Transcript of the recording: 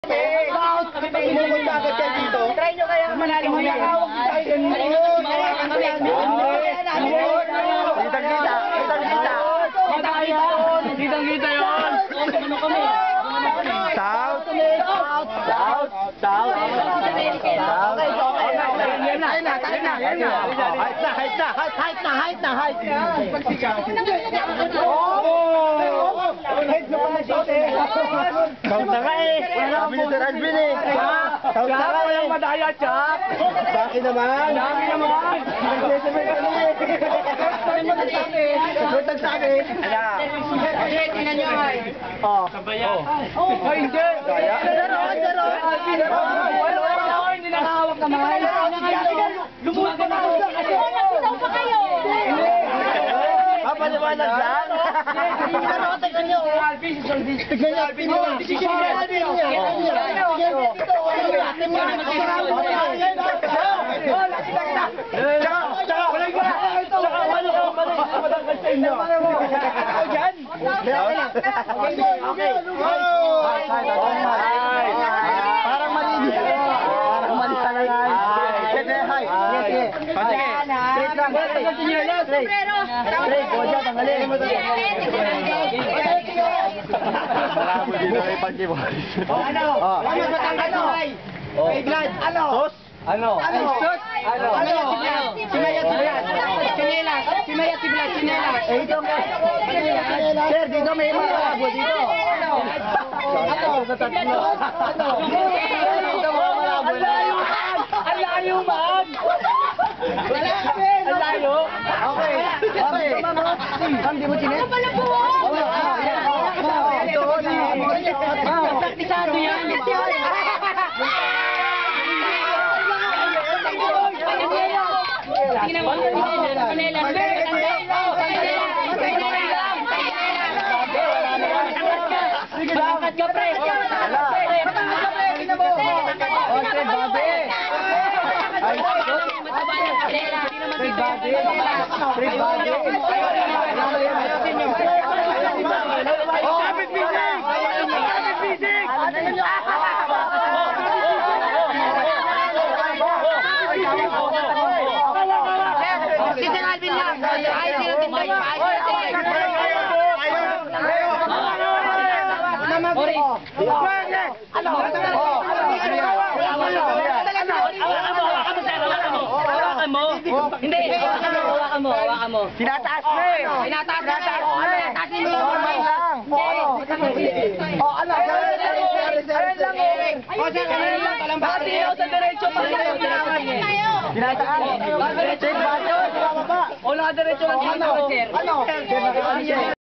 Try nyo kaya manalo mo yan. Kitang-kita yun. South. South na nga eh. Sabi ni Sir Alvin eh. South na nga eh. Walang madaya, Chap. Daki naman. Dami naman. Nagsasabi. Tingnan nyo ay. Sabayan. Ay, hindi. Hindi nakahawak naman. Lumuhod pa ako. Nagpulaw pa kayo. Papaliwanag lang. Pero tignan nyo. Tignan nyo. Alvin nyo. Parang malinis. Parang malinis talaga. Sige, hi. Sige. Straight lang. Sombrero. Straight. Goja, tanggalin. Malabo dito kay Pag-Ibon. Ano? Ano? Ano? Sos? Ano? Sus? Ano? Sinela. Ito nga. Sir, dito may malabo dito. Ano? Tatlo. Dito mga malabo na. Ang layo, man! Ang layo! Okay. Ma'am, di mo chinet? Pala po. Ito, Praktisado yan! Tingnan mo. Bakit ka, pre? Sising Alvin lang. Ay, sinatinday. Hindi, hawakan mo. Tinataas mo eh. Tinataas mo. Tatasin mo. Normal lang. Ano? Sa diretso pa. Tinataas. Check ba yun? O, naka-diretso lang. Ano?